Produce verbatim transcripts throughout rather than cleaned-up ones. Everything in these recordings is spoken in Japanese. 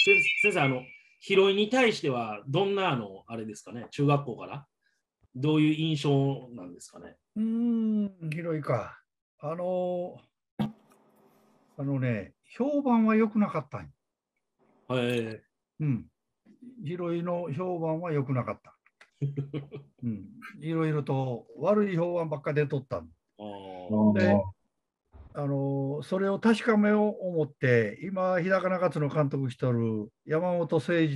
先先生、あの、拾いに対しては、どんな、あの、あれですかね、中学校からどういう印象なんですかね。 うーん、広いか。あの、あのね、評判は良くなかったんよ。 はい。 うん。広いの評判は良くなかった。うん。いろいろと悪い評判ばっか出とったんあで、 ーあの、それを確かめよう思って、今、日高中津の監督しとる山本誠二って、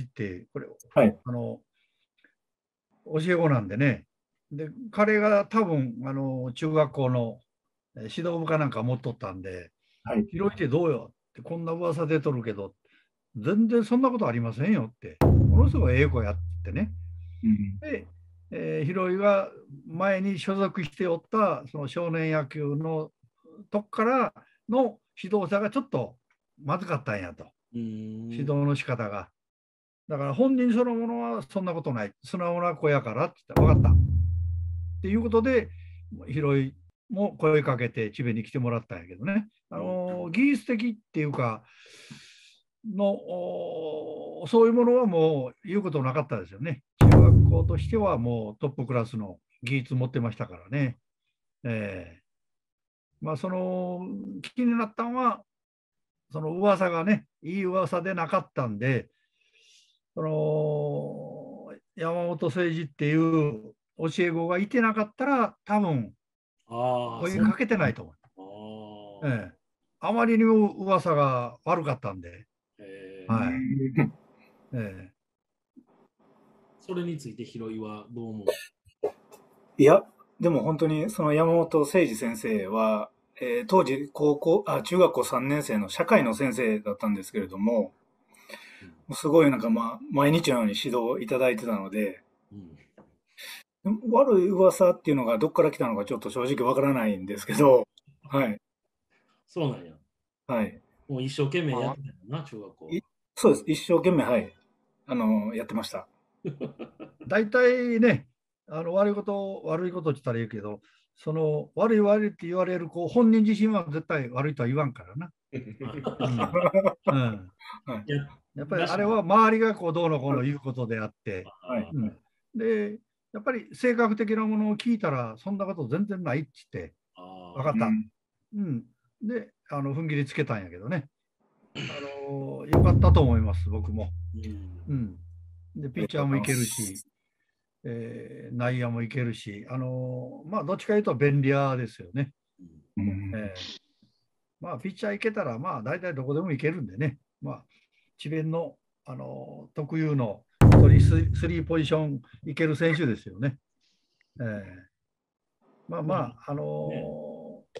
これ、 はい。 あの、教え子なんでね。で、彼が多分、あの、中学校のえー指導部かなんか持っとったんで、 はい。 広いてどうよって、こんな噂出とるけど、全然そんなことありませんよって、ものすごいええ子やってね。 うん。 で、えー、広井が前に所属しておったその少年野球のとこからの指導者がちょっとまずかったんやと、 うーん。 指導の仕方が。だから本人そのものはそんなことない、素直な子やからって言ったら、分かったっていうことで、広井も声かけて、智弁に来てもらったんやけどね、あの技術的っていうか、のそういうものはもう言うことなかったですよね。中学校としてはもうトップクラスの技術持ってましたからね。えー、まあその気になったのは、その噂がね、いい噂でなかったんで、その山本誠二っていう教え子がいてなかったら、多分ああ、そう。 声かけてないと思う。 ああ。 ええ、あまりにも噂が悪かったんで、 えー、 はい。ええ、 それについて拾いはどう思う？ いや、でも本当にその山本誠二先生は、えー当時高校、あ、中学校さんねん生の社会の先生だったんですけれども、 うん。 すごいなんかまあ、毎日のように指導いただいてたので、 うん。 悪い噂っていうのがどっから来たのかちょっと正直わからないんですけど、はい、 そうなんや。 はい。 もう一生懸命やってたよな、中学校いは。 そうです。一生懸命、はい。あの、やってました。 大体ね、あの悪いこと、悪いことって言ったら言うけど、その悪い悪いって言われる子、本人自身は絶対悪いとは言わんからな。うん。うん。 はい。 いや、 やっぱりだし、 あれは周りがこうどうのこうの言うことであって、 はい。 あーうん。で、やっぱり性格的なものを聞いたら、そんなこと全然ないって言って、分かった。 あうん。 うん。で、あの踏ん切りつけたんやけどね。あのよかったと思います、僕も。 ー、うん。 うん。で、 ありがとうございピッチャーもいます。 けるし、えー内野もいけるし、あのーまあ、どっちかいうと便利屋ですよね。 うん。 えーまあ、ピッチャーいけたら、まあ、大体どこでもいけるんでね、まあ、智弁の、あのー特有の一人ススリーポジションいける選手ですよね。えーまあままあ、 あ、あのね。 ー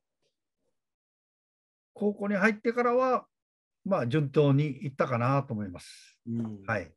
高校に入ってからは、まあ、順当にいったかなと思います。 うん。 はい。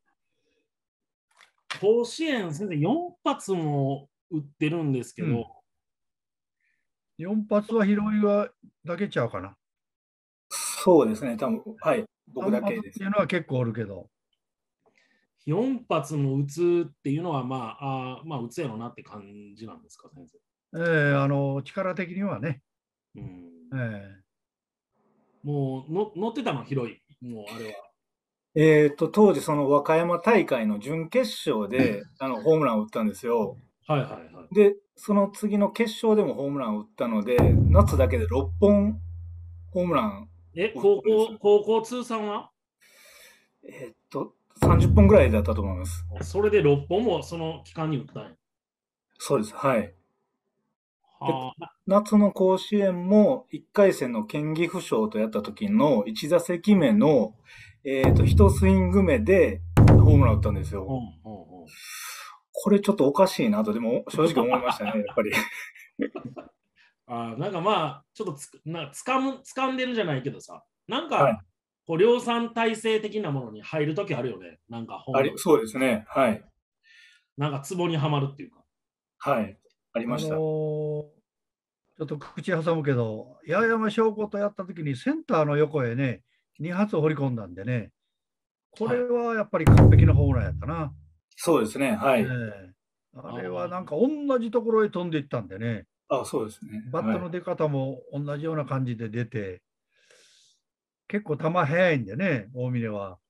甲子園、先生、よん発も打ってるんですけど、 うん。よん発は広いはだけちゃうかな。 そうですね。多分、はい。僕ださんけです。 発っていうのは結構おるけど、 よん発も打つっていうのは、まあ、あーまあ、打つやろなって感じなんですか、先生。 えーあの力的にはね、 うん。 えーもうの乗ってたの、広い。もう、あれは。 えっと、当時その和歌山大会の準決勝で、あの、ホームランを打ったんですよ。 はいはいはい。 で、その次の決勝でもホームランを打ったので、夏だけでろっぽんホームランえ、 を打ったんです。 高校、高校通算はえっと、さんじゅっぽんぐらいだったと思います。 それでろっぽんもその期間に打ったんや。 そうです。はい。で、 はあ、 夏の甲子園もいっかい戦の県岐阜賞とやった時のいち打席目の、えっと、一スイング目でホームラン打ったんですよ。 うんうんうん。 これちょっとおかしいなと、でも正直思いましたね、やっぱり。 あーなんかまあ、ちょっとつなつかむ掴んでるじゃないけどさ、なんはい。 か、こう量産体制的なものに入るときあるよね。なんかホーあり、 ムラン。 そうですね。はい。 なんかツボにはまるっていうか。 はい。ありあのました。 ーちょっと口挟むけど、八重山商工とやったときにセンターの横へね、に発放り込んだんでね、こはい。 れはやっぱり完璧なホームランやったな。 そうですね。はえい。 え、あれはなんあか同じところへ飛んでいったんでね、 あ、そうですね。 バッはい。 トの出方も同じような感じで出て、結構球速いんでね、大峰は。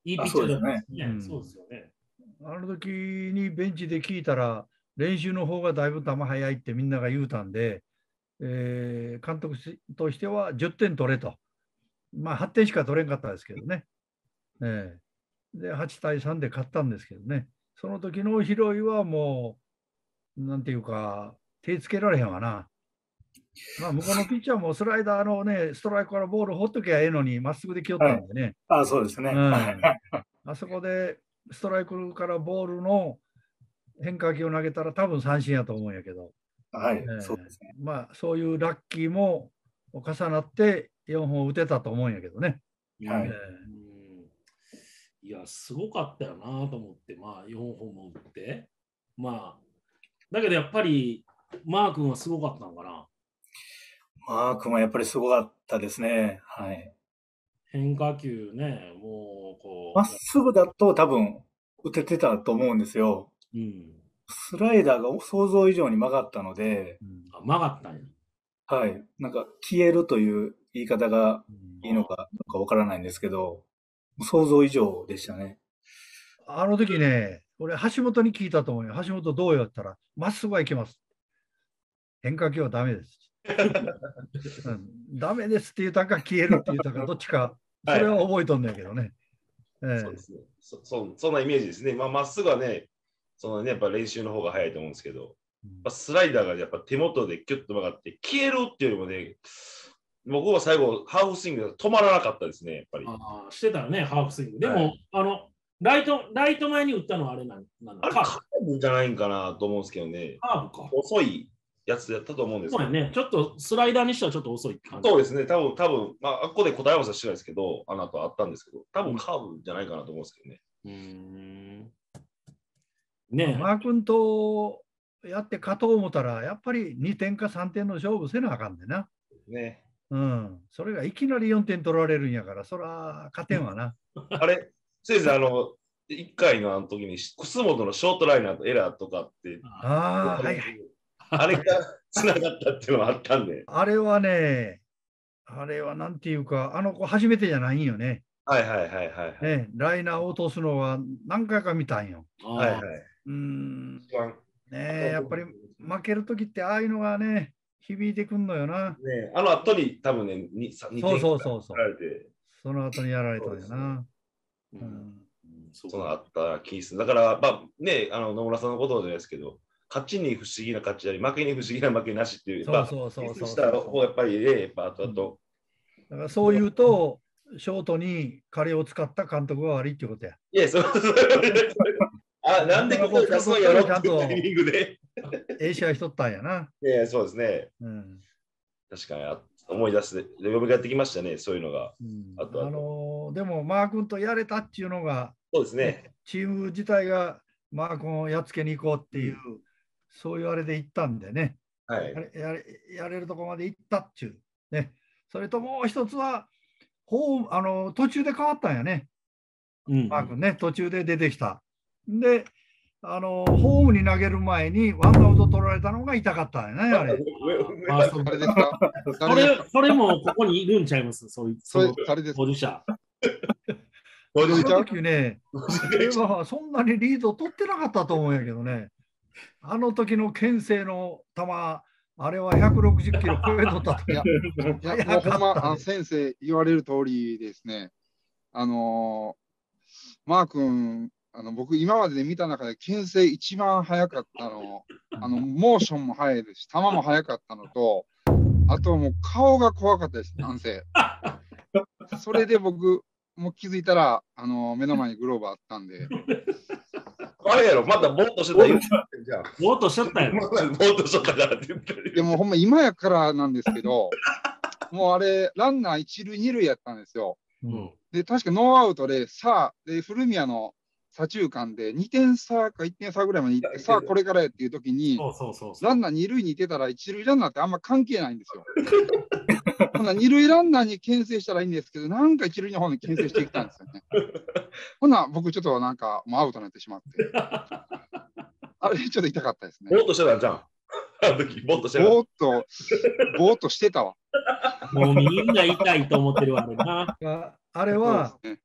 いいピッチャーだったんですね。 うんそうですよね。 あの時にベンチで聞いたら、練習の方がだいぶ球速いってみんなが言うたんで、えー監督としてはじゅってん取れと。まあはってんしか取れんかったですけどね。えーで、はちたいさんで勝ったんですけどね。その時の広いはもう、なんていうか、手つけられへんわな。まあ、向こうのピッチャーもスライダーのね、ストライクからボール放っときゃええのに、まっすぐで来よったんでね。 あ、そうですね。 うん、あそこでストライクからボールの変化球を投げたら多分三振やと思うんやけど、 はい、 えーそうですね。 まあそういうラッキーも重なってよんほん打てたと思うんやけどね。 はいえーうんいや、すごかったよなと思って、まあ、よんほんも打って。まあ、だけどやっぱり、マー君はすごかったのかな。 マー君はやっぱりすごかったですね。はい。 変化球ね、もう、こまっすぐだと多分打ててたと思うんですよ。 う、うん。 スライダーが想像以上に曲がったので、 あ、曲がったんや。 はい。なんか消えるという言い方がうんいいのかどうかわからないんですけど、想像以上でしたね。 あの時ね、俺、橋本に聞いたと思うよ。橋本どうやったら、まっすぐはいけます。変化球はダメです。うん、ダメですって言ったか消えるって言ったかどっちか、それは覚えとんだけどね。ええそうですね。そそそんなイメージですね。まあ、まっすぐはね、そのね、やっぱ練習の方が早いと思うんですけど、まあスライダーがやっぱ手元でキュッと曲がって、消えるっていうよりもね、僕は最後、ハーフスイングが止まらなかったですね、やっぱり。 ああ、してたらね、ハーフスイング。でも、 はあの、ライト、ライト前に打ったのはあれなんなんだあれ、カカーーブじゃないんかなと思うんですけどね。 ブ。カーブか。 遅いやつやったと思うんですけど。 そうやね。ちょっとスライダーにしてはちょっと遅いって感じ。 そうですね、多分多分まあ、あっこで答え合わせはしてないですけど、あの後あったんですけど、多分カーブじゃないかなと思うんですけどね。 うーん。ねえ。 マー君とやって勝とう思ったら、やっぱりにてんかさんてんの勝負せなあかんでな。 ねうん。それがいきなりよんてん取られるんやから、そら勝てんわな。 あれ、先生、あの、いっかいのあの時に、楠本のショートライナーとエラーとかって、 ああ、はいはい。 あれがつながったっていうのがあったんで。 あれはね、あれはなんていうか、あの子初めてじゃないんよね。 はいはいはいはい、はい。 ね、ライナーを落とすのは何回か見たんよ。 あはいはい。 うーん。 一番ねやっぱり負けるときってああいうのがね、響いてくんのよな。 ね、あの後に多分ね、にさんそうそうそうそう取られて、 その後にやられたんやな。 ううんんうんそうそのあった気する。だから、まあね、あの野村さんのことじゃないですけど、勝ちに不思議な勝ちあり、負けに不思議な負けなしっていう、 そうそうそうそうミスした方がやっぱりね、やっぱ後々、 だからそう言うと、ショートに彼を使った監督が悪いってことや。 いや、そうそう。あ、なんでここに出すんやろっていうタイミングで。 ええ試合しとったんやな。 いや、そうですね。 うん確かにあ思い出す、呼び返ってきましたね、そういうのが。 うんあとあとあのーでも、マー君とやれたっていうのが、 そうですね。 チーム自体がマー君をやっつけに行こうっていう、 うそういうあれで行ったんでね、 はいや。れやれやれるとこまで行ったっちゅう。ね、それともう一つは、ホームあの途中で変わったんやね、 うんマー君ね、途中で出てきた。で、あのホームに投げる前にワンアウト取られたのが痛かったんやね、あれ。 あそう誰ですかそ誰ですかれ、それもここにいるんちゃいますそういう、 それの誰ですか当事者。 あの時ね、俺はそんなにリード取ってなかったと思うんやけどね、あの時の牽制の球、あれはひゃくろくじゅっキロ超えとったと。 いや、いやもうほんま、あの先生言われる通りですね。あのーマー君、あの僕、今までで見た中で、牽制一番速かったの、あのモーションも速いですし、球も速かったのと、あともう顔が怖かったです、男性。それで僕、もう気づいたら、あの目の前にグローブあったんで。 あれやろ、またぼーっとしてたら言うじゃん。 ぼーっとしちゃったよ。 ぼーっとしとったからって言ったり。 でもほんま今やからなんですけど、もうあれ、ランナー一塁二塁やったんですよ。 うんで、確かノーアウトで、さあ、で、古宮の左中間でにてん差かいってん差ぐらいまで行って、さあ、これからやっていう時に、 そうそうそうそう。 ランナー二塁にいてたら、一塁ランナーってあんま関係ないんですよ。ほな、二塁ランナーに牽制したらいいんですけど、なんか一塁の方に牽制してきたんですよね。ほな、僕ちょっとなんか、もうアウトになってしまって。あれ、ちょっと痛かったですねぼ。ーっとしてたんじゃん。あの時、ぼーっとしてた。 ぼーっと、ぼーっとしてたわ。 もうみんな痛いと思ってるわけな。 ああれそうは、 ですね。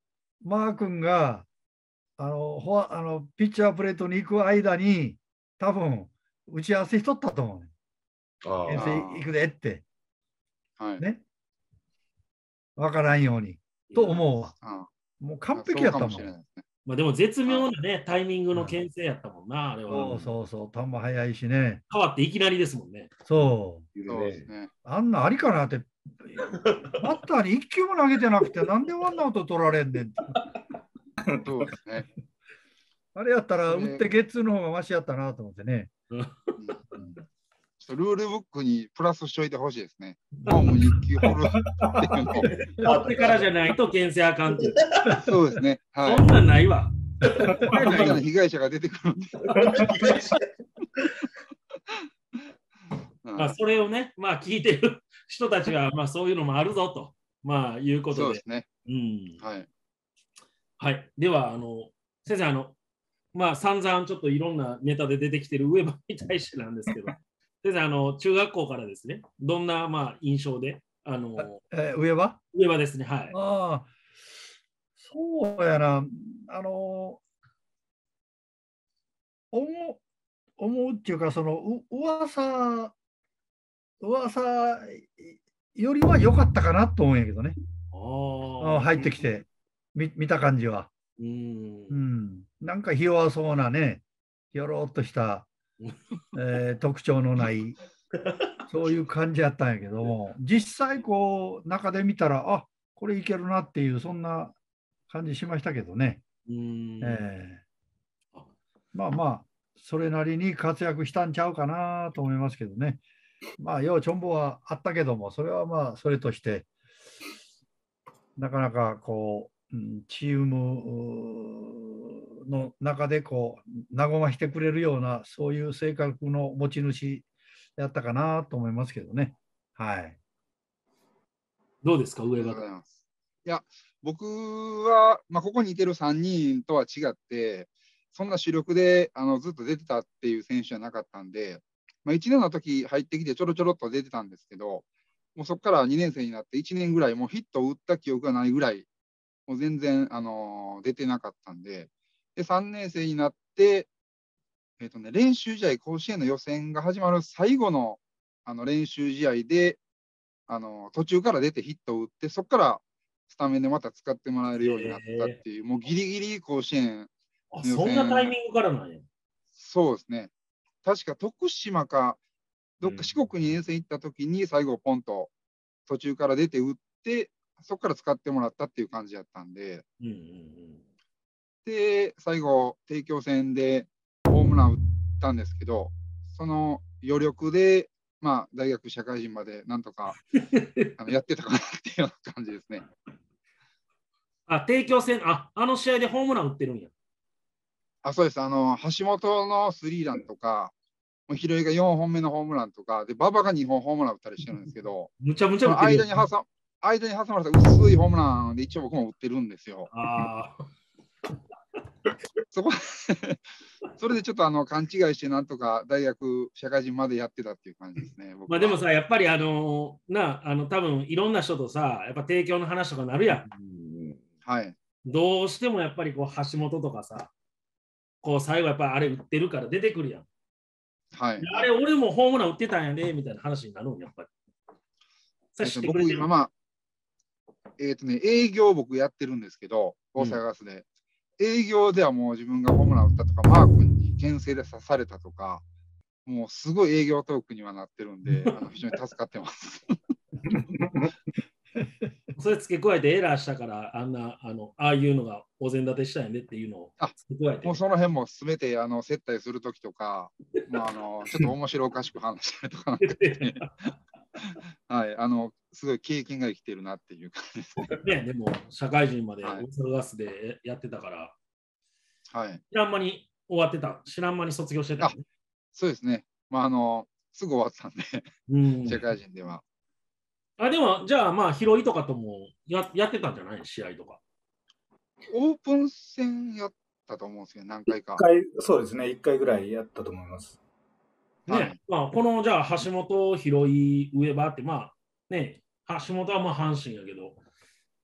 マー君があのフォアあのピッチャープレートに行く間に、多分打ち合わせしとったと思うね。 あ牽制行くでって、 はい。 ね。わからんように。と思うわ。 あもう完璧やったもん。 そうかもしれないですね。 まあでも絶妙なね、タイミングの牽制やったもんな、あれは。 そうそうそう、球速いしね。 変わっていきなりですもんね。 そう。 そうですね。 あんなありかなって。バッターに一球も投げてなくて、なんでワンアウト取られんねんって。 そうですね。 あれやったら、 それ打ってゲッツーの方がマシやったなと思ってね。 うんうんちょっとルールブックにプラスしといてほしいですね。ホームに一球掘るっていうのを。 取ってからじゃないと牽制あかんっていう。 そうですね。はい。 そんなんないわ。 この間の被害者が出てくるんで。 まあそれをね、まあ聞いてる人たちは、まあそういうのもあるぞと、まあいうことで。 そうですね。 うん。 はい。 はい。では、あの、先生、あの、まあ散々ちょっといろんなネタで出てきてる上場に対してなんですけど、先生、あの、中学校からですね、どんな、まあ、印象で、あの、 えー上は上場ですね、はい。 ああ、そうやな。あの、思う、思うっていうか、その、う噂、噂よりは良かったかなと思うんやけどね。 ああ、 入ってきて、見見た感じは。 うん。 うん。なんかひ弱そうなね、ひょろっとした、えー特徴のない、そういう感じやったんやけども、実際こう、中で見たら、あ、これいけるなっていう、そんな感じしましたけどね。 うん。 えーまあまあ、それなりに活躍したんちゃうかなと思いますけどね。まあ、ようちょんぼはあったけども、それはまあ、それとして、なかなかこう、うんチームの中でこう、和ましてくれるような、そういう性格の持ち主やったかなと思いますけどね。はい。 どうですか、上ありがとうご場。 ざいます。いや、僕は、まあ、ここにいてるさんにんとは違って、そんな主力であのずっと出てたっていう選手じゃなかったんで、まあ、いちねんの時入ってきてちょろちょろっと出てたんですけど、もうそこからにねん生になっていちねんぐらい、もうヒットを打った記憶がないぐらい、もう全然、あのー出てなかったんで、で、さんねん生になって、えっとね、練習試合、甲子園の予選が始まる最後のあの練習試合で、あの途中から出てヒットを打って、そこからスタメンでまた使ってもらえるようになったっていう、もうギリギリ甲子園あ、 の予そんなタイミ選、 ングからなんや。 そうですね。確か徳島か、どっうんか四国に遠征行った時に最後ポンと途中から出て打って、そこから使ってもらったっていう感じだったんで、 うんうんで、最後、帝京戦でホームラン打ったんですけど、その余力で、まあ、大学社会人までなんとかあのやってたかなっていうような感じですね。 あ、帝京戦、あ、あの試合でホームラン打ってるんや。 あ、そうです。あの、橋本のスリーランとか、もう広井がよんほんめのホームランとか、で、馬場がにほんホームラン打ったりしてるんですけど、 むちゃむちそのゃ打ってるやん。 間に挟間に挟まれた薄いホームランで一応僕も打ってるんですよ。 ああ。 そこそれでちょっとあの勘違いして、なんとか大学、社会人までやってたっていう感じですね。僕はまあでもさ、やっぱりあのな、あの多分いろんな人とさ、やっぱ提供の話とかなるやん。 はい。 どうしてもやっぱりこう橋本とかさ、こう最後やっぱあれ打ってるから出てくるやん。 はい。 あれ俺もホームラン打ってたんやでみたいな話になるんやっぱり。さえっと知ってくれてる僕今まあ、えっ、とね、営業僕やってるんですけど、大阪ガスで。営業ではもう自分がホームラン打ったとか、マー君に牽制で刺されたとか、もうすごい営業トークにはなってるんで、あの非常に助かってます。 それ付け加えてエラーしたからあんなあのああいうのがお膳立てしたんやでっていうのをあ付け加えて。 もうその辺もすべてあの接待するときとか、まあ、あのちょっと面白おかしく話したりとかなんかして、はい、あのすごい経験が生きてるなっていう感じですね。 ね、でも社会人まではい大阪ガスでやってたから、 はい、 知らん間に終わってた、知らん間に卒業してたよね。 そうですね。まあ、あのすぐ終わったんで、 うん社会人では。 あでも、じゃあ、まあ、広いとかともややってたんじゃない試合とか。 オープン戦やったと思うんですけど、何回か一。回、そうですね、一回ぐらいやったと思います。 ね、 はいまあ、この、じゃあ、橋本、広い、上場って、まあ、ね、橋本はまあ阪神やけど、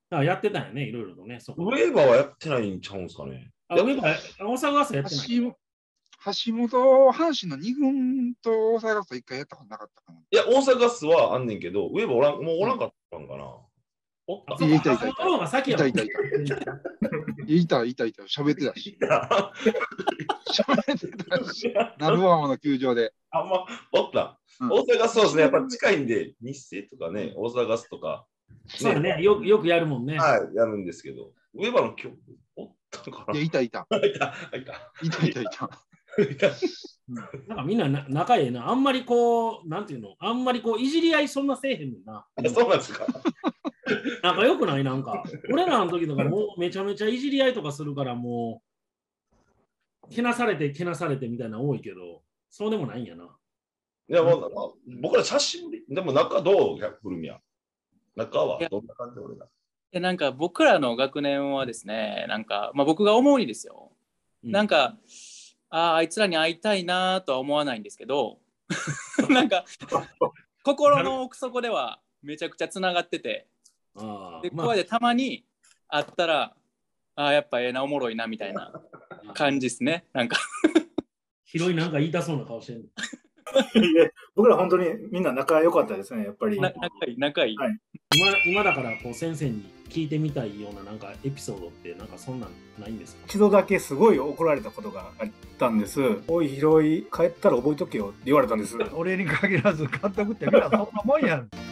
あ、やってたんやね、いろいろとね。そこウェーバーはやってないんちゃうんですかね。 あ、ウェーバー、大阪ガスやってない。 橋橋本、阪神のに軍と大阪ガスといっかいやったことなかったかな。 いや、大阪ガスはあんねんけど、ウェーバーおらんもうおらんかったんかな。おったいたいたいた。 橋本の方が先やもんいたいたいた。いたいたいた。喋ってたし。喋ってたし。鳴尾浜の球場で。 あんま、おった。 うん、 大阪ガスそうですね。やっぱ近いんで、日清とかね、大阪ガスとか。 そうね、よよくやるもんね。 はい、やるんですけど、ウェーバーの曲、おったかな。 いや、いたいた。 いた、いた。 いたいたいた。 なんかみんなな仲ええな。あんまりこう、なんていうの、あんまりこう、いじり合いそんなせえへんねんな。 そうなんですか。 なんかよくないなんか。俺らの時とかもうめちゃめちゃいじり合いとかするからもう、けなされてけなされてみたいなの多いけど、そうでもないんやな。 いや、もう、まあ、僕ら写真で、でも中どう、古宮。中はどんな感じで俺ら。 でなんか僕らの学年はですね、なんか、まあ、僕が思うにですよ、うん、なんかああいつらに会いたいなとは思わないんですけどなんか心の奥底ではめちゃくちゃつながってて、あでここでたまに会ったらああやっぱええなおもろいなみたいな感じですね。なんか広いなんか言いたそうな顔してる僕ら本当にみんな仲良かったですね、やっぱり。 仲いい仲いい、はい、 今, 今だからこう先生に聞いてみたいようななんかエピソードってなんかそんなんないんですか？ 一度だけすごい怒られたことがあったんです。おい、広い帰ったら覚えとけよって言われたんです。 俺に限らず監督ってみんなそんなもんやん。